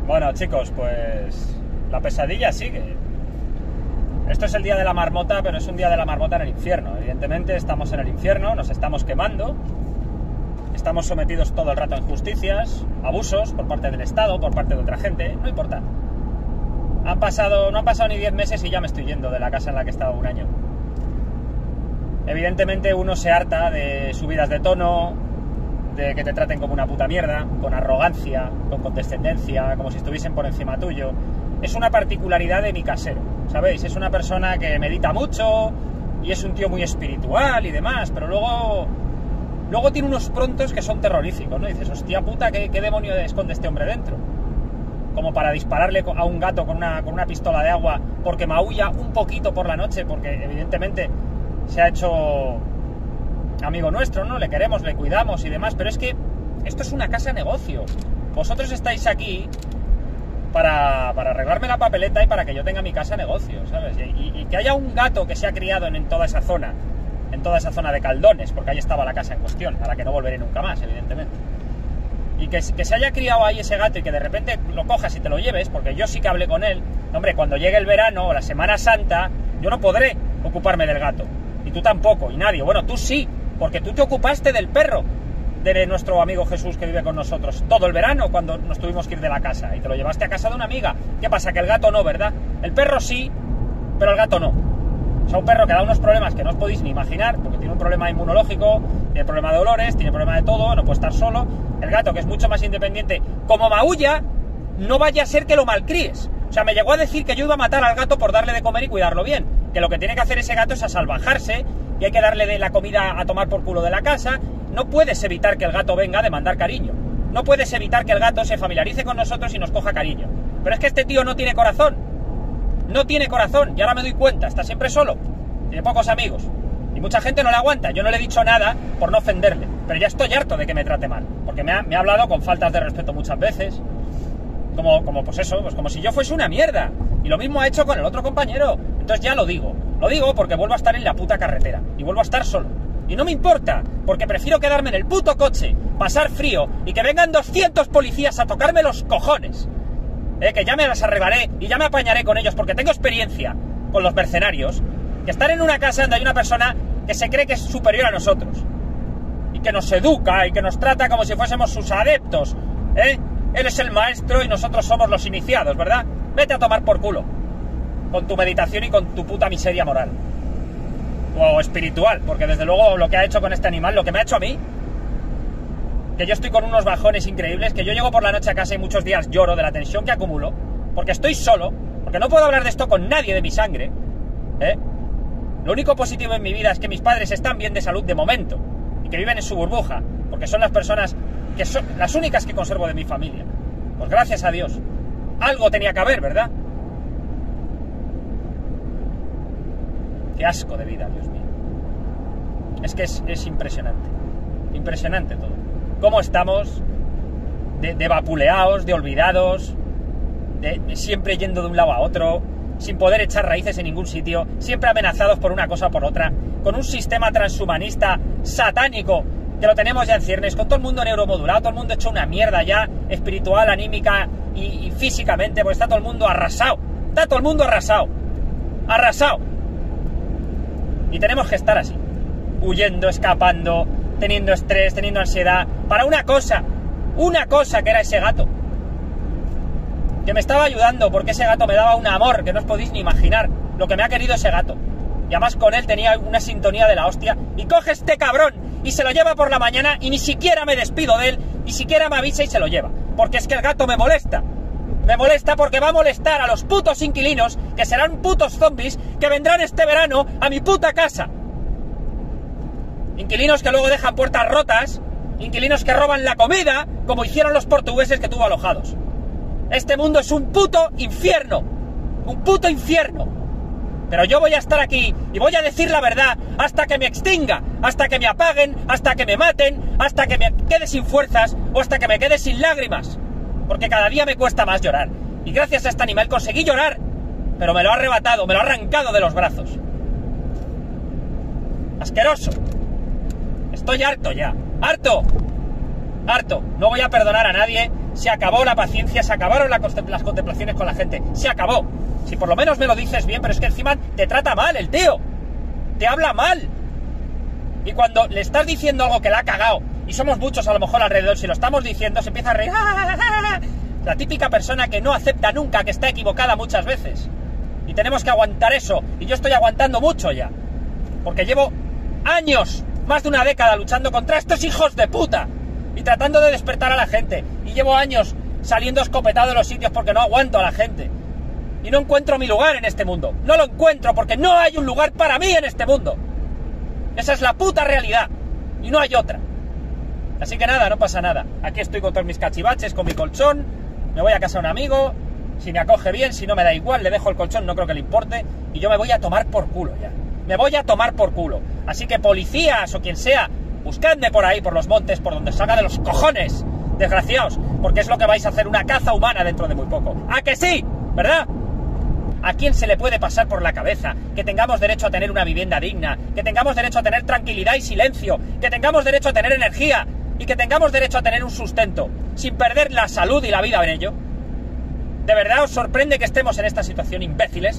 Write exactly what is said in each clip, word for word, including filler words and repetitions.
Bueno, chicos, pues la pesadilla sigue. Esto es el día de la marmota, pero es un día de la marmota en el infierno. Evidentemente estamos en el infierno, nos estamos quemando, estamos sometidos todo el rato a injusticias, abusos por parte del Estado, por parte de otra gente, no importa. Han pasado, no han pasado ni diez meses y ya me estoy yendo de la casa en la que he estado un año. Evidentemente uno se harta de subidas de tono, de que te traten como una puta mierda, con arrogancia, con condescendencia, como si estuviesen por encima tuyo. Es una particularidad de mi casero, ¿sabéis? Es una persona que medita mucho y es un tío muy espiritual y demás, pero luego luego tiene unos prontos que son terroríficos, ¿no? Y dices, hostia puta, ¿qué, qué demonio esconde este hombre dentro? Como para dispararle a un gato con una, con una pistola de agua porque maulla un poquito por la noche, porque evidentemente se ha hecho amigo nuestro, ¿no? Le queremos, le cuidamos y demás, pero es que esto es una casa negocio. Vosotros estáis aquí para, para arreglarme la papeleta y para que yo tenga mi casa negocio, ¿sabes? Y, y, y que haya un gato que se ha criado en, en toda esa zona, en toda esa zona de Caldones, porque ahí estaba la casa en cuestión, a la que no volveré nunca más, evidentemente. Y que, que se haya criado ahí ese gato y que de repente lo cojas y te lo lleves, porque yo sí que hablé con él. Hombre, cuando llegue el verano o la Semana Santa, yo no podré ocuparme del gato. Y tú tampoco, y nadie. Bueno, tú sí, porque tú te ocupaste del perro de nuestro amigo Jesús que vive con nosotros todo el verano cuando nos tuvimos que ir de la casa y te lo llevaste a casa de una amiga. ¿Qué pasa? Que el gato no, ¿verdad? El perro sí, pero el gato no. O sea, un perro que da unos problemas que no os podéis ni imaginar, porque tiene un problema inmunológico, tiene problema de olores, tiene problema de todo, no puede estar solo. El gato, que es mucho más independiente, como maulla, no vaya a ser que lo malcríes. O sea, me llegó a decir que yo iba a matar al gato por darle de comer y cuidarlo bien, que lo que tiene que hacer ese gato es asalvajarse y hay que darle de la comida a tomar por culo de la casa. No puedes evitar que el gato venga a demandar cariño, no puedes evitar que el gato se familiarice con nosotros y nos coja cariño, pero es que este tío no tiene corazón, no tiene corazón, y ahora me doy cuenta, está siempre solo, tiene pocos amigos, y mucha gente no le aguanta. Yo no le he dicho nada por no ofenderle, pero ya estoy harto de que me trate mal, porque me ha, me ha hablado con faltas de respeto muchas veces, como, como pues eso, pues como si yo fuese una mierda, y lo mismo ha hecho con el otro compañero. Entonces ya lo digo, lo digo porque vuelvo a estar en la puta carretera, y vuelvo a estar solo, y no me importa, porque prefiero quedarme en el puto coche, pasar frío, y que vengan doscientos policías a tocarme los cojones, eh, que ya me las arreglaré, y ya me apañaré con ellos, porque tengo experiencia con los mercenarios, que estar en una casa donde hay una persona que se cree que es superior a nosotros, y que nos educa, y que nos trata como si fuésemos sus adeptos, ¿eh? Él es el maestro y nosotros somos los iniciados, ¿verdad? Vete a tomar por culo, con tu meditación y con tu puta miseria moral. O espiritual, porque desde luego lo que ha hecho con este animal, lo que me ha hecho a mí, que yo estoy con unos bajones increíbles, que yo llego por la noche a casa y muchos días lloro de la tensión que acumulo, porque estoy solo, porque no puedo hablar de esto con nadie de mi sangre, ¿eh? Lo único positivo en mi vida es que mis padres están bien de salud de momento, y que viven en su burbuja, porque son las personas que son las únicas que conservo de mi familia. Pues gracias a Dios. Algo tenía que haber, ¿verdad? Qué asco de vida, Dios mío. Es que es, es impresionante. Impresionante todo. Cómo estamos de, de vapuleados, de olvidados, de, de siempre yendo de un lado a otro, sin poder echar raíces en ningún sitio, siempre amenazados por una cosa o por otra, con un sistema transhumanista satánico que lo tenemos ya en ciernes, con todo el mundo neuromodulado, todo el mundo hecho una mierda ya, espiritual, anímica y, y físicamente, porque está todo el mundo arrasado. Está todo el mundo arrasado. Arrasado. Y tenemos que estar así, huyendo, escapando, teniendo estrés, teniendo ansiedad, para una cosa, una cosa que era ese gato, que me estaba ayudando, porque ese gato me daba un amor que no os podéis ni imaginar lo que me ha querido ese gato. Y además con él tenía una sintonía de la hostia, y coge este cabrón y se lo lleva por la mañana y ni siquiera me despido de él, ni siquiera me avisa y se lo lleva, porque es que el gato me molesta. Me molesta porque va a molestar a los putos inquilinos, que serán putos zombies, que vendrán este verano a mi puta casa. Inquilinos que luego dejan puertas rotas, inquilinos que roban la comida, como hicieron los portugueses que tuvo alojados. Este mundo es un puto infierno, un puto infierno. Pero yo voy a estar aquí y voy a decir la verdad hasta que me extinga, hasta que me apaguen, hasta que me maten, hasta que me quede sin fuerzas o hasta que me quede sin lágrimas. Porque cada día me cuesta más llorar. Y gracias a este animal conseguí llorar, pero me lo ha arrebatado, me lo ha arrancado de los brazos. Asqueroso. Estoy harto ya. ¡Harto! ¡Harto! No voy a perdonar a nadie Se acabó la paciencia, se acabaron la contem- las contemplaciones con la gente. Se acabó. Si por lo menos me lo dices bien, pero es que encima te trata mal el tío. Te habla mal. Y cuando le estás diciendo algo que la ha cagado, y somos muchos a lo mejor alrededor, si lo estamos diciendo, se empieza a reír. La típica persona que no acepta nunca que está equivocada muchas veces. Y tenemos que aguantar eso. Y yo estoy aguantando mucho ya. Porque llevo años, más de una década, luchando contra estos hijos de puta. Y tratando de despertar a la gente. Y llevo años saliendo escopetado de los sitios porque no aguanto a la gente. Y no encuentro mi lugar en este mundo. No lo encuentro porque no hay un lugar para mí en este mundo. Esa es la puta realidad. Y no hay otra. Así que nada, no pasa nada. Aquí estoy con todos mis cachivaches, con mi colchón. Me voy a casa de un amigo. Si me acoge bien, si no me da igual, le dejo el colchón, no creo que le importe. Y yo me voy a tomar por culo ya. Me voy a tomar por culo. Así que policías o quien sea, buscadme por ahí, por los montes, por donde salga de los cojones, desgraciados. Porque es lo que vais a hacer, una caza humana dentro de muy poco. ¿A que sí? ¿Verdad? ¿A quién se le puede pasar por la cabeza que tengamos derecho a tener una vivienda digna, que tengamos derecho a tener tranquilidad y silencio, que tengamos derecho a tener energía y que tengamos derecho a tener un sustento, sin perder la salud y la vida en ello? ¿De verdad os sorprende que estemos en esta situación, imbéciles?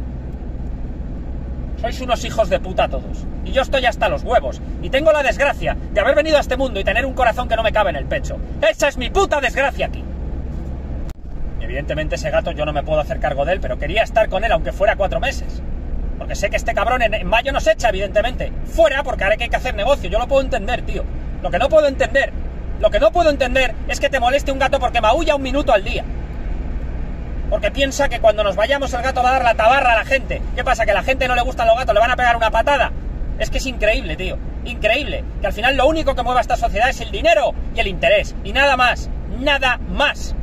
Sois unos hijos de puta todos. Y yo estoy hasta los huevos. Y tengo la desgracia de haber venido a este mundo y tener un corazón que no me cabe en el pecho. ¡Esa es mi puta desgracia aquí! Evidentemente ese gato yo no me puedo hacer cargo de él, pero quería estar con él aunque fuera cuatro meses. Porque sé que este cabrón en, en mayo nos echa, evidentemente. Fuera, porque ahora hay que hacer negocio. Yo lo puedo entender, tío. Lo que no puedo entender, lo que no puedo entender es que te moleste un gato porque maulla un minuto al día. Porque piensa que cuando nos vayamos el gato va a dar la tabarra a la gente. ¿Qué pasa? ¿Que a la gente no le gustan los gatos? ¿Le van a pegar una patada? Es que es increíble, tío. Increíble. Que al final lo único que mueve a esta sociedad es el dinero y el interés. Y nada más. Nada más.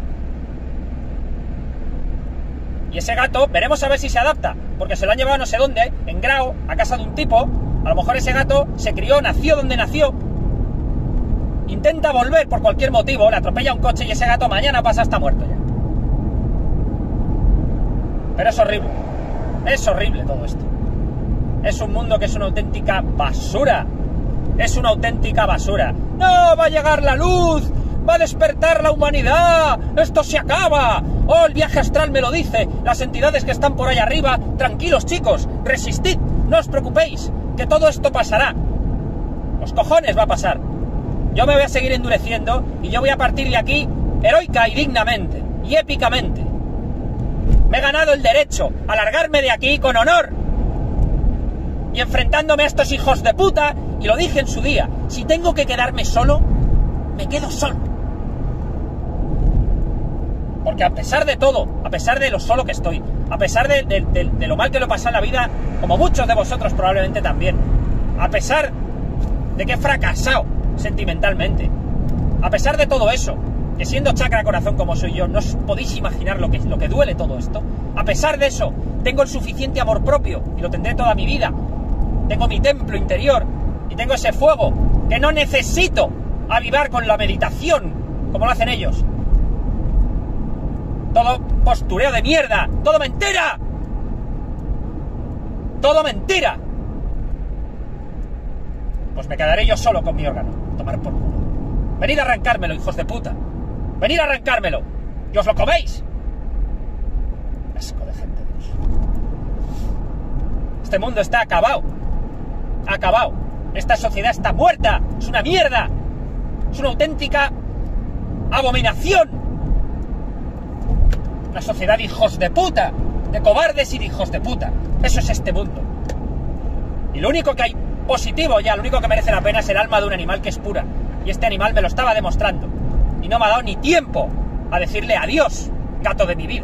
Y ese gato, veremos a ver si se adapta. Porque se lo han llevado no sé dónde, en Grau, a casa de un tipo. A lo mejor ese gato se crió, nació donde nació. Intenta volver por cualquier motivo, le atropella un coche y ese gato mañana pasa hasta muerto ya. Pero es horrible. Es horrible todo esto. Es un mundo que es una auténtica basura. Es una auténtica basura. ¡No! ¡Va a llegar la luz! ¡Va a despertar la humanidad! ¡Esto se acaba! ¡Oh, el viaje astral me lo dice! Las entidades que están por ahí arriba. Tranquilos, chicos. Resistid. No os preocupéis. Que todo esto pasará. Los cojones va a pasar. Yo me voy a seguir endureciendo y yo voy a partir de aquí heroica y dignamente. Y épicamente. Me he ganado el derecho a largarme de aquí con honor y enfrentándome a estos hijos de puta, y lo dije en su día, si tengo que quedarme solo, me quedo solo. Porque a pesar de todo, a pesar de lo solo que estoy, a pesar de, de, de, de lo mal que lo he pasado en la vida, como muchos de vosotros probablemente también, a pesar de que he fracasado sentimentalmente, a pesar de todo eso, que siendo chakra corazón como soy yo, no os podéis imaginar lo que, lo que duele todo esto. A pesar de eso, tengo el suficiente amor propio, y lo tendré toda mi vida. Tengo mi templo interior, y tengo ese fuego, que no necesito avivar con la meditación, como lo hacen ellos. Todo postureo de mierda, todo mentira. Todo mentira. Pues me quedaré yo solo con mi órgano, tomar por culo. Venid a arrancármelo, hijos de puta. Venid a arrancármelo. Y os lo coméis. Asco de gente, Dios. Este mundo está acabado. Acabado. Esta sociedad está muerta. Es una mierda. Es una auténtica abominación. Una sociedad de hijos de puta. De cobardes y de hijos de puta. Eso es este mundo. Y lo único que hay positivo ya, lo único que merece la pena es el alma de un animal que es pura. Y este animal me lo estaba demostrando. Y no me ha dado ni tiempo a decirle adiós, gato de mi vida.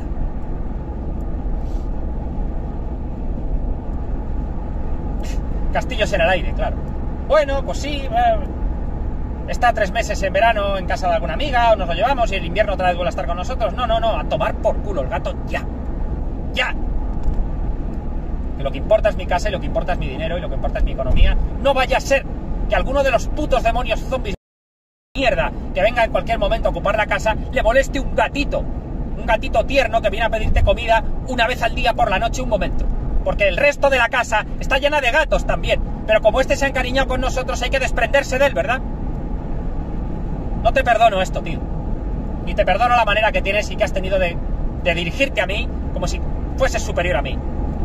Castillos en el aire, claro. Bueno, pues sí, eh, está tres meses en verano en casa de alguna amiga, o nos lo llevamos y el invierno otra vez vuelve a estar con nosotros. No, no, no, a tomar por culo el gato ya. Ya. Que lo que importa es mi casa y lo que importa es mi dinero y lo que importa es mi economía. No vaya a ser que alguno de los putos demonios zombies mierda que venga en cualquier momento a ocupar la casa le moleste un gatito, un gatito tierno que viene a pedirte comida una vez al día por la noche un momento, porque el resto de la casa está llena de gatos también, pero como este se ha encariñado con nosotros hay que desprenderse de él, ¿verdad? No te perdono esto, tío, Y te perdono la manera que tienes y que has tenido de, de dirigirte a mí como si fueses superior a mí.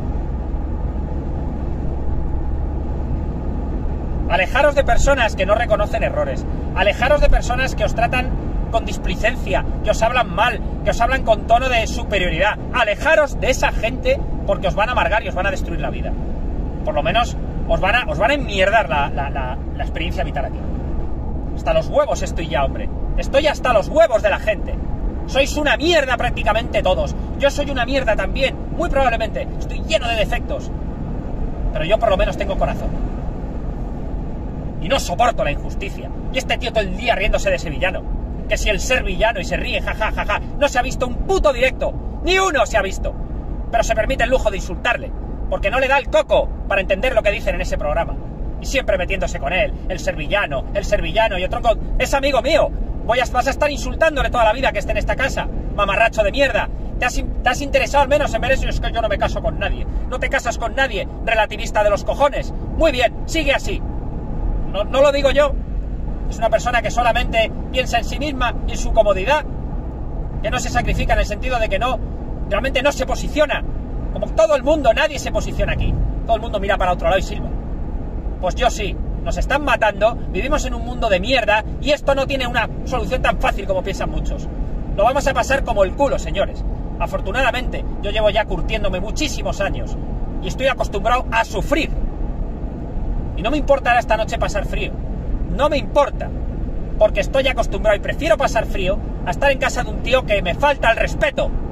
Alejaros de personas que no reconocen errores. Alejaros de personas que os tratan con displicencia, que os hablan mal, que os hablan con tono de superioridad. Alejaros de esa gente porque os van a amargar y os van a destruir la vida. Por lo menos os van a, os van a enmierdar la, la, la, la experiencia vital aquí. Hasta los huevos estoy ya, hombre. Estoy hasta los huevos de la gente. Sois una mierda prácticamente todos. Yo soy una mierda también, muy probablemente. Estoy lleno de defectos. Pero yo por lo menos tengo corazón. Y no soporto la injusticia. Y este tío todo el día riéndose de sevillano. Que si el ser villano y se ríe, jajajaja. Ja, ja, ja. No se ha visto un puto directo. Ni uno se ha visto. Pero se permite el lujo de insultarle. Porque no le da el coco para entender lo que dicen en ese programa. Y siempre metiéndose con él. El ser villano, el ser villano y otro... Es amigo mío. Voy a, vas a estar insultándole toda la vida que esté en esta casa. Mamarracho de mierda. ¿Te has, te has interesado al menos en ver eso? Es que yo no me caso con nadie. No te casas con nadie, relativista de los cojones. Muy bien, sigue así. No, no lo digo yo. Es una persona que solamente piensa en sí misma y en su comodidad. Que no se sacrifica en el sentido de que no... Realmente no se posiciona. Como todo el mundo, nadie se posiciona aquí. Todo el mundo mira para otro lado y silba. Pues yo sí. Nos están matando, vivimos en un mundo de mierda y esto no tiene una solución tan fácil como piensan muchos. Lo vamos a pasar como el culo, señores. Afortunadamente, yo llevo ya curtiéndome muchísimos años y estoy acostumbrado a sufrir. Y no me importará esta noche pasar frío. No me importa, porque estoy acostumbrado y prefiero pasar frío a estar en casa de un tío que me falta el respeto.